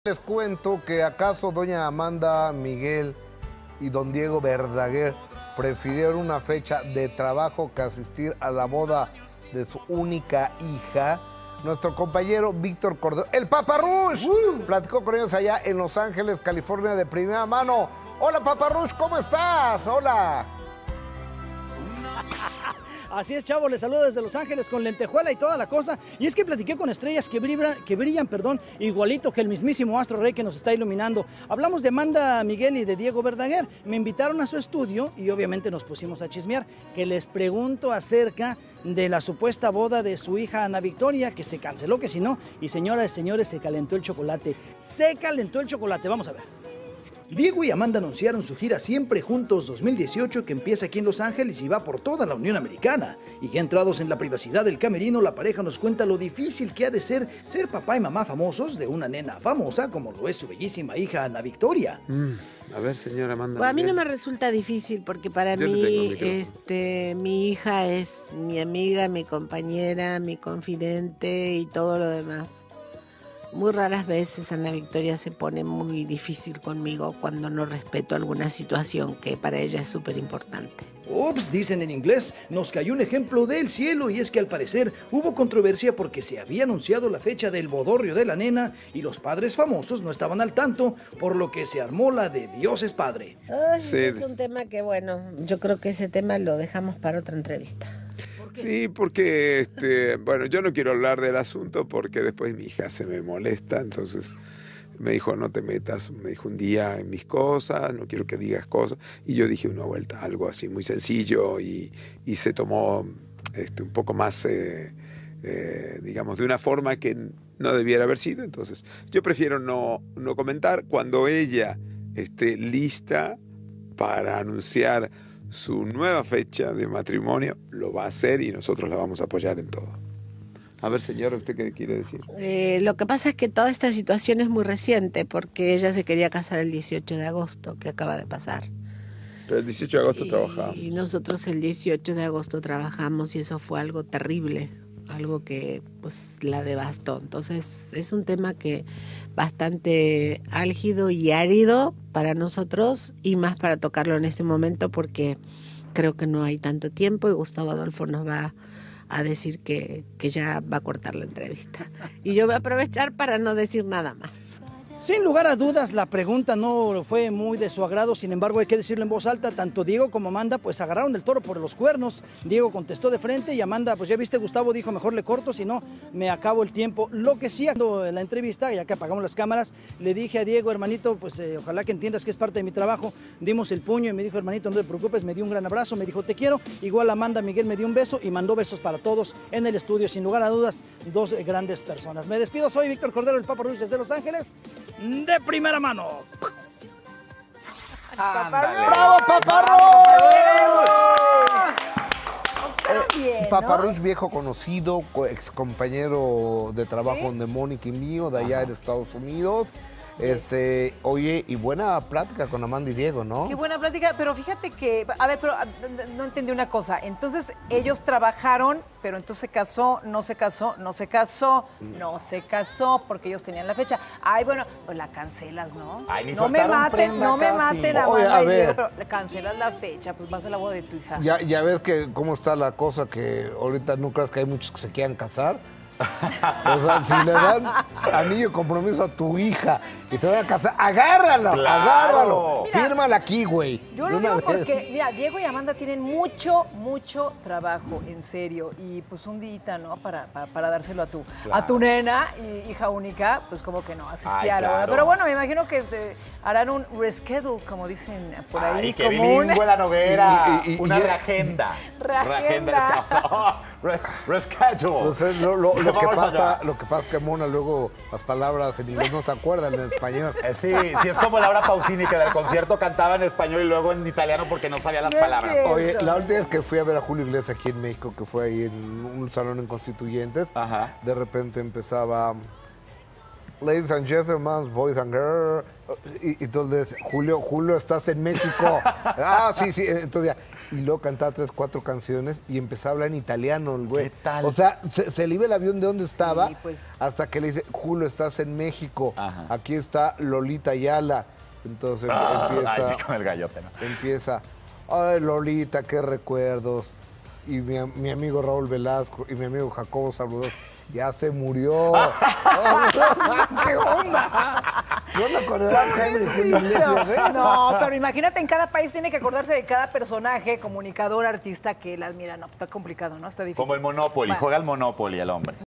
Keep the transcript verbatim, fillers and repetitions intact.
Les cuento que acaso doña Amanda Miguel y don Diego Verdaguer prefirieron una fecha de trabajo que asistir a la boda de su única hija. Nuestro compañero Víctor Cordero, el Paparrush, uh. platicó con ellos allá en Los Ángeles, California, de primera mano. Hola Paparrush, ¿cómo estás? Hola. Así es, chavo, les saludo desde Los Ángeles con lentejuela y toda la cosa. Y es que platiqué con estrellas que brillan, que brillan, perdón, igualito que el mismísimo Astro Rey que nos está iluminando. Hablamos de Amanda Miguel y de Diego Verdaguer. Me invitaron a su estudio y obviamente nos pusimos a chismear, que les pregunto acerca de la supuesta boda de su hija Ana Victoria, que se canceló, que si no. Y señoras y señores, se calentó el chocolate. Se calentó el chocolate, vamos a ver. Diego y Amanda anunciaron su gira Siempre Juntos dos mil dieciocho, que empieza aquí en Los Ángeles y va por toda la Unión Americana. Y ya entrados en la privacidad del camerino, la pareja nos cuenta lo difícil que ha de ser ser papá y mamá famosos de una nena famosa como lo es su bellísima hija Ana Victoria. Mm, a ver, señora Amanda. Pues a mí no me resulta difícil porque para Yo mí este, mi hija es mi amiga, mi compañera, mi confidente y todo lo demás. Muy raras veces Ana Victoria se pone muy difícil conmigo cuando no respeto alguna situación que para ella es súper importante. Ups, dicen en inglés, nos cayó un ejemplo del cielo, y es que al parecer hubo controversia porque se había anunciado la fecha del bodorrio de la nena y los padres famosos no estaban al tanto, por lo que se armó la de Dios es padre. Ay, Sí. Es un tema que, bueno, yo creo que ese tema lo dejamos para otra entrevista. Sí, porque, este, bueno, yo no quiero hablar del asunto porque después mi hija se me molesta, entonces me dijo, no te metas, me dijo un día en mis cosas, no quiero que digas cosas, y yo dije una vuelta, algo así muy sencillo, y, y se tomó este, un poco más, eh, eh, digamos, de una forma que no debiera haber sido, entonces yo prefiero no, no comentar. Cuando ella esté lista para anunciar su nueva fecha de matrimonio, lo va a hacer y nosotros la vamos a apoyar en todo. A ver, señora, ¿usted qué quiere decir? Eh, lo que pasa es que toda esta situación es muy reciente porque ella se quería casar el dieciocho de agosto, que acaba de pasar. Pero el dieciocho de agosto y, trabajamos. Y nosotros el dieciocho de agosto trabajamos y eso fue algo terrible, algo que pues la devastó. Entonces es un tema que bastante álgido y árido para nosotros y más para tocarlo en este momento porque creo que no hay tanto tiempo y Gustavo Adolfo nos va a decir que, que ya va a cortar la entrevista. Y yo voy a aprovechar para no decir nada más. Sin lugar a dudas, la pregunta no fue muy de su agrado, sin embargo hay que decirlo en voz alta, tanto Diego como Amanda pues agarraron el toro por los cuernos. Diego contestó de frente y Amanda, pues ya viste, Gustavo dijo, mejor le corto, si no me acabo el tiempo. Lo que sí, en la entrevista, ya que apagamos las cámaras, le dije a Diego, hermanito, pues eh, ojalá que entiendas que es parte de mi trabajo. Dimos el puño y me dijo, hermanito, no te preocupes, me dio un gran abrazo, me dijo, te quiero. Igual Amanda Miguel me dio un beso y mandó besos para todos en el estudio. Sin lugar a dudas, dos eh, grandes personas. Me despido, soy Víctor Cordero, el Paparrush desde Los Ángeles, de primera mano. ¡Bravo, Paparrush! Bien, ¿no? Paparrush, viejo conocido, ex compañero de trabajo ¿Sí? de Mónica y mío, de allá en Estados Unidos. Este, oye, y buena plática con Amanda y Diego, ¿no? Qué buena plática, pero fíjate que, a ver, pero no entendí una cosa. Entonces, ellos trabajaron, pero entonces se casó, no se casó, no se casó, no se casó, porque ellos tenían la fecha. Ay, bueno, pues la cancelas, ¿no? Ay, ni no me soltaron maten, prenda no me casi. maten a Oye, a Amanda y ver. Diego, pero le cancelas la fecha, pues vas a la boda de tu hija. Ya, ya ves que cómo está la cosa, que ahorita no creas que hay muchos que se quieran casar. O sea, si le dan anillo de compromiso a tu hija y te van a casar, agárralo, Claro. agárralo. Mira, fírmala aquí, güey. Yo de lo una digo vez. porque, mira, Diego y Amanda tienen mucho, mucho trabajo, en serio. Y pues un día, ¿no? Para, para, para dárselo a tu, Claro. a tu nena, y, hija única, pues como que no asistía Ay, a la boda. claro. Pero bueno, me imagino que te harán un reschedule, como dicen por ahí. Ay, qué como bilingüe la noguera. Y- y- y- Una y- reagenda. Reagenda. Oh, re- reschedule. O sea, lo, lo- lo que Vamos pasa, allá. lo que pasa es que Mona luego las palabras en inglés no se acuerdan en español. Eh, Sí, sí, es como Laura Pausini, que del concierto cantaba en español y luego en italiano porque no sabía las No es palabras. cierto. Oye, la última vez que fui a ver a Julio Iglesias aquí en México, que fue ahí en un salón en Constituyentes, Ajá. de repente empezaba Ladies and gentlemen, boys and girls. Y, y entonces, Julio, Julio, estás en México. Ah, sí, sí. Entonces ya, y luego cantaba tres, cuatro canciones y empezaba a hablar en italiano el güey. ¿Qué tal? O sea, se, se le iba el avión de donde estaba Sí, pues. hasta que le dice, Julio, estás en México, Ajá. aquí está Lolita Ayala. Entonces Ah, empieza, ay, sí, con el gallote, ¿no? empieza, ay Lolita, qué recuerdos. Y mi, mi amigo Raúl Velasco y mi amigo Jacobo Saludos, ya se murió. ¿Qué onda? ¿Qué onda con el Alzheimer y Julio Iglesias, eh? No, pero imagínate, en cada país tiene que acordarse de cada personaje, comunicador, artista que él admira. No, está complicado, ¿no? Está difícil. Como el Monopoly, Bueno. juega al Monopoly el hombre.